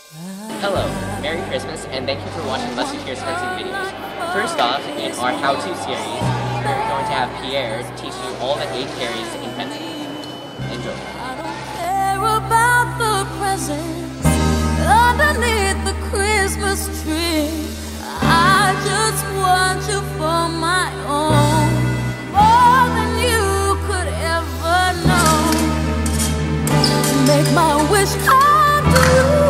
Hello, Merry Christmas, and thank you for watching Let's Do Pierre's fencing videos. First off, in our how-to series, we're going to have Pierre teach you all the 8 carries in fencing. Enjoy. I don't care about the presents underneath the Christmas tree. I just want you for my own, more than you could ever know. Make my wish come true.